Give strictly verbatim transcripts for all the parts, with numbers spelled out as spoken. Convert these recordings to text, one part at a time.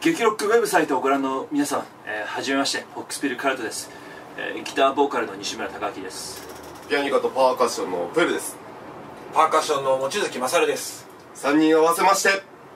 激ロックウェブサイトをご覧の皆さん、えー、はじめまして、フォックスピルカルトです。えー、ギターボーカルの西村隆明です。 ピアニカとパーカッションのプエルです。 パーカッションの望月勝です。 さんにん合わせまして、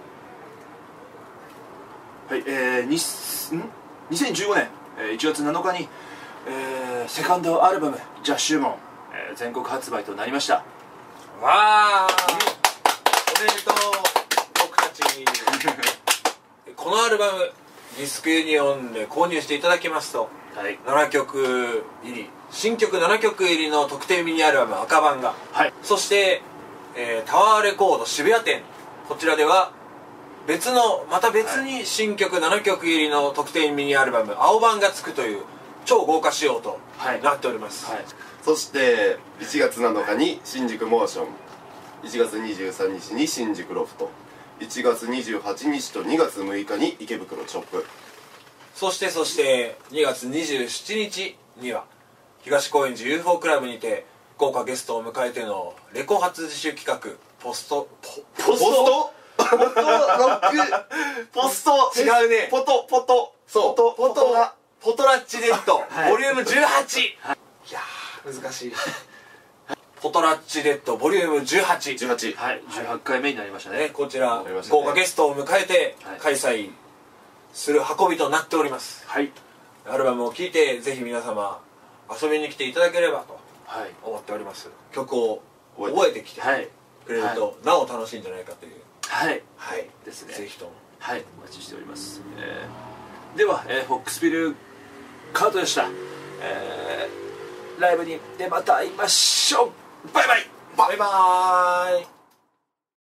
はい、えー、ににせんじゅうごねん、えー、いちがつなのかに、えー、セカンドアルバム「ジャッシュモン」えー、全国発売となりました。 わー、おめでとう僕たちこのアルバムディスクユニオンで購入していただきますと、はい、ななきょく入り新曲ななきょく入りの特典ミニアルバム赤版が、はい、そして、えー、タワーレコード渋谷店、こちらでは別のまた別に新曲ななきょく入りの特典ミニアルバム青版がつくという超豪華仕様となっております、はいはい、 そしていちがつなのかに新宿モーション、いちがつにじゅうさんにちに新宿ロフト、いちがつにじゅうはちにちとにがつむいかに池袋チョップ、 そしてそしてにがつにじゅうしちにちには東高円寺 ユーフォー クラブにて豪華ゲストを迎えてのレコ発自主企画ポストポポストポトロックポスト違うねポトポトそうポトポトラポトラッチデッド、はい、ボリュームじゅうはち、はい、いやー難しいポトラッチデッドボリュームじゅうはち、 じゅうはち、 はい、じゅうはちかいめになりましたね。 こちら、ね、豪華ゲストを迎えて開催する運びとなっております、はい、アルバムを聴いてぜひ皆様遊びに来ていただければと思っております、はい、曲を覚えてきてくれると、はい、なお楽しいんじゃないかという、 はい、 はい、 ですね。 ぜひとも、 はい、お待ちしております、えー、では、えー、フォックスピルカートでした、えー、ライブにでまた会いましょう。バイバイバイバーイ。